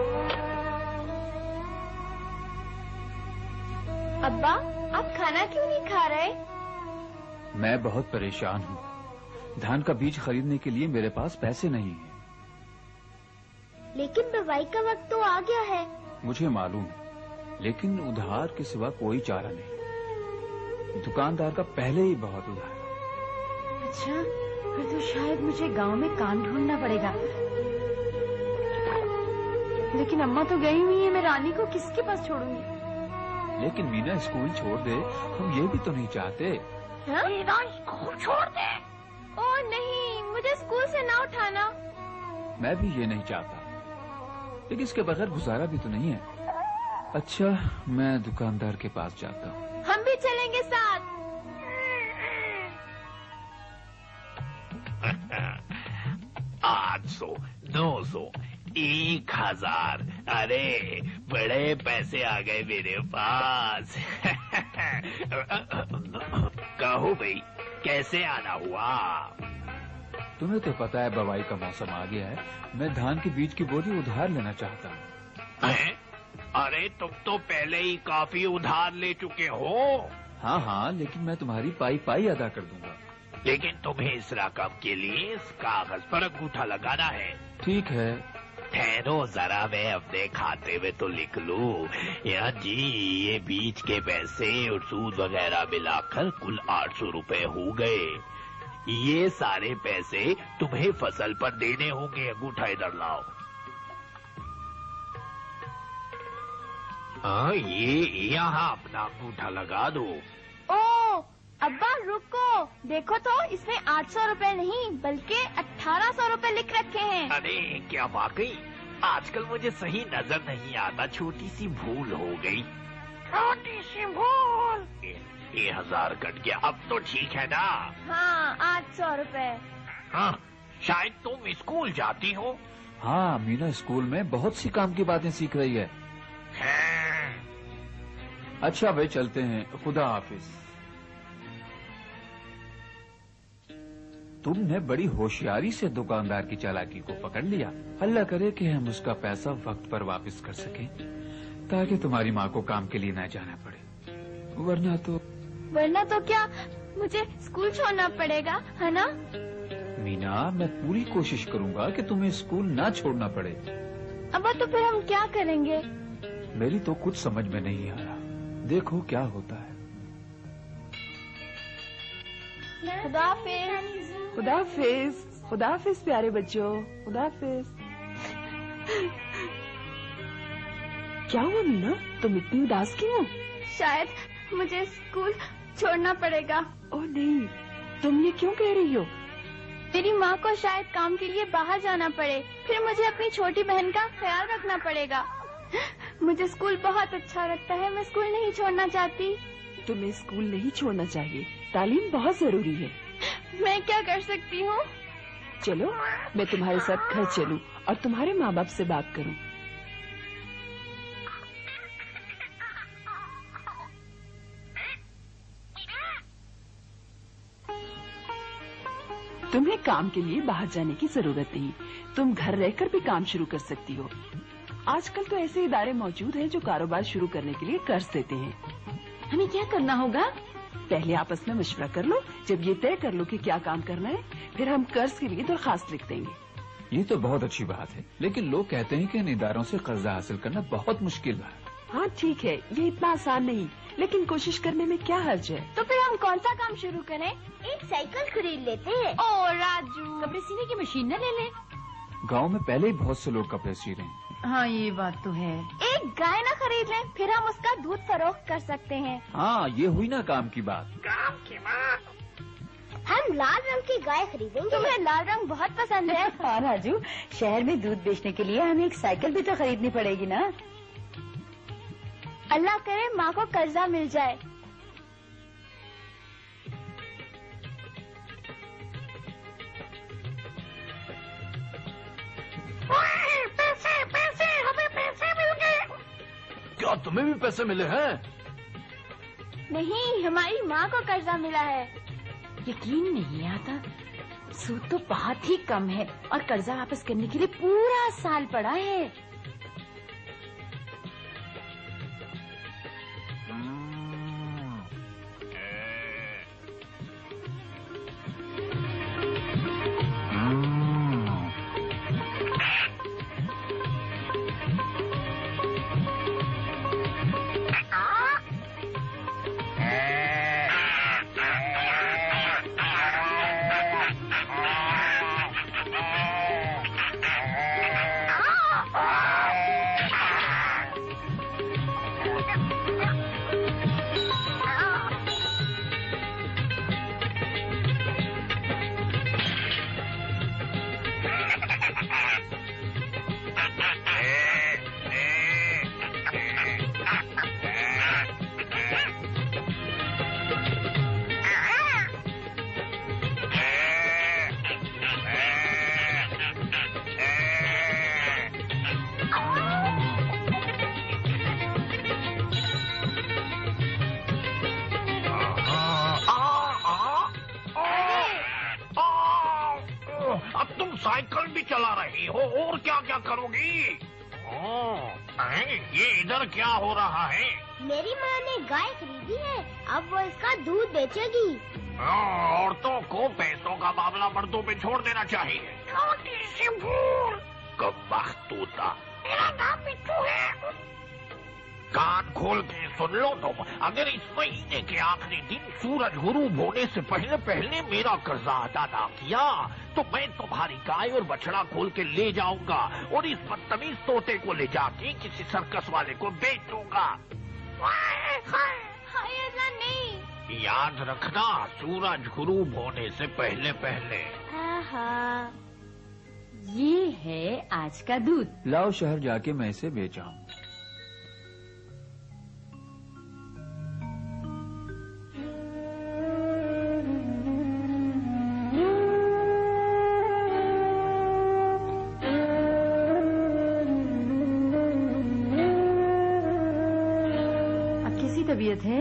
अब्बा, आप खाना क्यों नहीं खा रहे? मैं बहुत परेशान हूँ। धान का बीज खरीदने के लिए मेरे पास पैसे नहीं हैं। लेकिन बुवाई का वक्त तो आ गया है। मुझे मालूम है, लेकिन उधार के सिवा कोई चारा नहीं। दुकानदार का पहले ही बहुत उधार। अच्छा, फिर तो शायद मुझे गांव में काम ढूंढना पड़ेगा। लेकिन अम्मा तो गई हुई है, मैं रानी को किसके पास छोड़ूंगी? लेकिन मीना स्कूल छोड़ दे, हम ये भी तो नहीं चाहते। मीना स्कूल छोड़ दे। ओह नहीं, मुझे स्कूल से ना उठाना। मैं भी ये नहीं चाहता, लेकिन इसके बगैर गुजारा भी तो नहीं है। अच्छा, मैं दुकानदार के पास जाता हूँ। हम भी चलेंगे साथ। 800, 900, 1000। अरे बड़े पैसे आ गए मेरे पास। कहो भाई, कैसे आना हुआ? तुम्हें तो पता है बुवाई का मौसम आ गया है। मैं धान के बीज की बोरी उधार लेना चाहता हूँ। अरे तुम तो पहले ही काफी उधार ले चुके हो। हाँ हाँ, लेकिन मैं तुम्हारी पाई पाई अदा कर दूंगा। लेकिन तुम्हें इस रकम के लिए इस कागज पर अंगूठा लगाना है। ठीक है। ठहरो जरा, मैं अपने खाते में तो लिख लूं। या जी, ये बीज के पैसे और सूद वगैरह मिलाकर कुल 800 रुपए हो गए। ये सारे पैसे तुम्हें फसल पर देने होंगे। अंगूठा इधर लाओ। हाँ, ये यहाँ अपना अंगूठा लगा दो। ओ अब्बा रुको, देखो तो इसमें 800 रुपए नहीं बल्कि 1800 रुपए लिख रखे हैं। अरे क्या वाकई? आजकल मुझे सही नजर नहीं आता, छोटी सी भूल हो गई। छोटी सी भूल। ये 1000 कट गया, अब तो ठीक है ना? हाँ, 800 रुपए। हाँ, शायद तुम स्कूल जाती हो। हाँ, मीना स्कूल में बहुत सी काम की बातें सीख रही है। अच्छा भाई, चलते हैं। खुदा हाफिज। तुमने बड़ी होशियारी से दुकानदार की चालाकी को पकड़ लिया। अल्लाह करे कि हम उसका पैसा वक्त पर वापस कर सकें, ताकि तुम्हारी माँ को काम के लिए न जाना पड़े। वरना तो क्या, मुझे स्कूल छोड़ना पड़ेगा, है ना? मीना, मैं पूरी कोशिश करूंगा कि तुम्हें स्कूल ना छोड़ना पड़े। अब्बा, तो फिर हम क्या करेंगे? मेरी तो कुछ समझ में नहीं आ रहा। देखो क्या होता है। खुदाफिज। खुदाफिज। खुदाफिज प्यारे बच्चों, खुदाफिज। क्या हुआ मीना, तुम इतनी उदास क्यों हो? शायद मुझे स्कूल छोड़ना पड़ेगा। ओह नहीं, तुम ये क्यों कह रही हो? मेरी माँ को शायद काम के लिए बाहर जाना पड़े, फिर मुझे अपनी छोटी बहन का ख्याल रखना पड़ेगा। मुझे स्कूल बहुत अच्छा लगता है, मैं स्कूल नहीं छोड़ना चाहती। तुम्हें स्कूल नहीं छोड़ना चाहिए, तालीम बहुत जरूरी है। मैं क्या कर सकती हूँ? चलो, मैं तुम्हारे साथ घर चलूं और तुम्हारे माँ बाप से बात करूं। तुम्हें काम के लिए बाहर जाने की जरूरत नहीं, तुम घर रहकर भी काम शुरू कर सकती हो। आजकल तो ऐसे इदारे मौजूद हैं जो कारोबार शुरू करने के लिए कर्ज देते हैं। हमें क्या करना होगा? पहले आपस में मशवरा कर लो, जब ये तय कर लो कि क्या काम करना है, फिर हम कर्ज के लिए दरखास्त लिख देंगे। ये तो बहुत अच्छी बात है, लेकिन लोग कहते हैं कि इन इदारों से कर्जा हासिल करना बहुत मुश्किल है। हाँ ठीक है, ये इतना आसान नहीं, लेकिन कोशिश करने में क्या हर्ज है। तो फिर हम कौन सा काम शुरू करें? एक साइकिल खरीद लेते हैं। ओ राजू, कपड़े सीने की मशीन न ले ले। गांव में पहले ही बहुत से लोग कपड़े सी रहे हैं। हाँ ये बात तो है। एक गाय ना खरीद लें, फिर हम उसका दूध फरोख्त कर सकते हैं। हाँ, ये हुई ना काम की बात। काम की बात। हम लाल रंग की गाय खरीदेंगे। तुम्हें लाल रंग बहुत पसंद है। हाँ राजू, शहर में दूध बेचने के लिए हमें एक साइकिल भी तो खरीदनी पड़ेगी ना। अल्लाह करे माँ को कर्जा मिल जाए। पैसे, हमें पैसे मिल गए। क्या तुम्हें भी पैसे मिले हैं? नहीं, हमारी माँ को कर्जा मिला है। यकीन नहीं आता, सूद तो बहुत ही कम है और कर्जा वापस करने के लिए पूरा साल पड़ा है। साइकिल भी चला रही हो, और क्या क्या करोगी? ये इधर क्या हो रहा है? मेरी माँ ने गाय खरीदी है, अब वो इसका दूध बेचेगी। औरतों को पैसों का मामला मर्दों पे छोड़ देना चाहिए। छोटी सी भूल। कमबख्त तोता। मेरा नाम मिट्टू है। कान खोल के सुन लो तुम, अगर इस महीने के आखिरी दिन सूरज गुरूब होने से पहले पहले मेरा कर्जा अदा ना किया तो मैं तुम्हारी गाय और बछड़ा खोल के ले जाऊंगा और इस बदतमीज तोते को ले जाके किसी सर्कस वाले को बेच दूंगा। नहीं। याद रखना, सूरज गुरूब होने से पहले पहले। ये है आज का दूध। लाओ शहर जाके मैं इसे बेच आऊं। तबीयत है?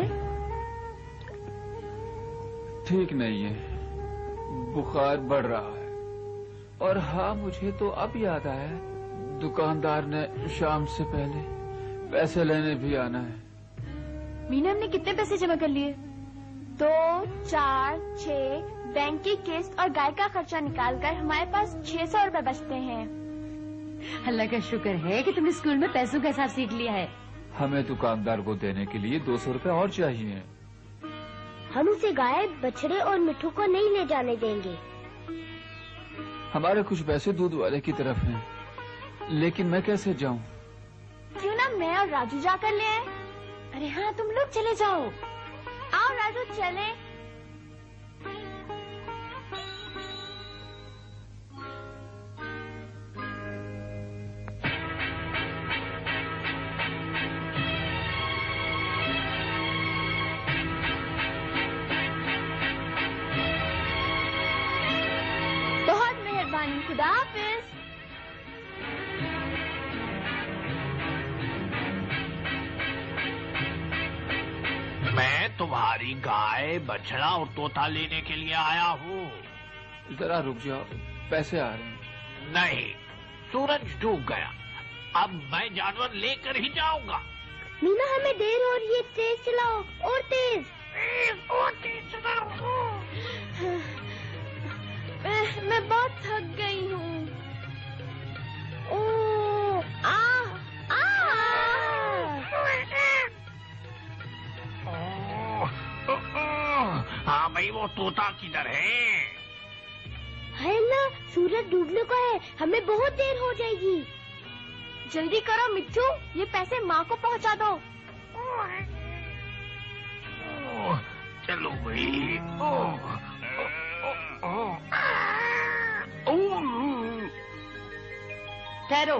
ठीक नहीं है, बुखार बढ़ रहा है। और हाँ, मुझे तो अब याद आया, दुकानदार ने शाम से पहले पैसे लेने भी आना है। मीना, हमने कितने पैसे जमा कर लिए? 2, 4, 6 बैंक की किस्त और गाय का खर्चा निकालकर हमारे पास 600 रुपए बचते हैं। अल्लाह का शुक्र है कि तुमने स्कूल में पैसों का हिसाब सीख लिया है। हमें दुकानदार को देने के लिए 200 रुपए और चाहिए। हम उसे गाय, बछड़े और मिट्टू को नहीं ले जाने देंगे। हमारे कुछ पैसे दूध वाले की तरफ हैं, लेकिन मैं कैसे जाऊं? क्यों ना मैं और राजू जाकर ले आए? अरे हाँ, तुम लोग चले जाओ। आओ राजू, चले। खुदा हाफिज। मैं तुम्हारी गाय, बछड़ा और तोता लेने के लिए आया हूँ। जरा रुक जाओ, पैसे आ रहे हैं। नहीं, सूरज डूब गया, अब मैं जानवर लेकर ही जाऊंगा। मीना, हमें देर हो रही है, तेज चलाओ, और तेज। और तेज चलाओ। मैं बहुत थक गई हूँ। हाँ भाई, वो तोता किधर है ना, सूरज डूबने को है, हमें बहुत देर हो जाएगी। जल्दी करो मिट्टू, ये पैसे माँ को पहुँचा दो। चलो भाई। ठहरो,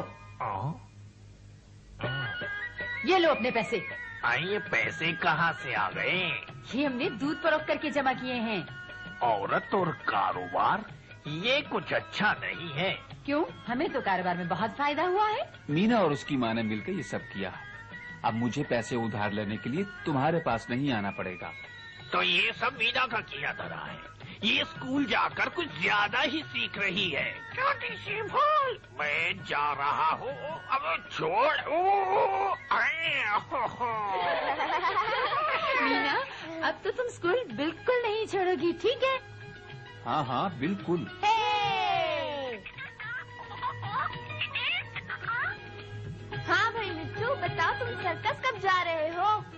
ये लो अपने पैसे। ये पैसे कहाँ से आ गए? ये हमने दूध फरोख्त करके जमा किए हैं। औरत और कारोबार, ये कुछ अच्छा नहीं है। क्यों? हमें तो कारोबार में बहुत फायदा हुआ है। मीना और उसकी माँ ने मिलकर ये सब किया। अब मुझे पैसे उधार लेने के लिए तुम्हारे पास नहीं आना पड़ेगा। तो ये सब मीना का किया धरा है। ये स्कूल जाकर कुछ ज्यादा ही सीख रही है। छोटी सी भूल। मैं जा रहा हूँ, अब छोड़। मीना, अब तो तुम स्कूल बिल्कुल नहीं छोड़ोगी, ठीक है? हाँ हाँ, बिल्कुल। हाँ भाई मिट्टू, बताओ तुम सर्कस कब जा रहे हो?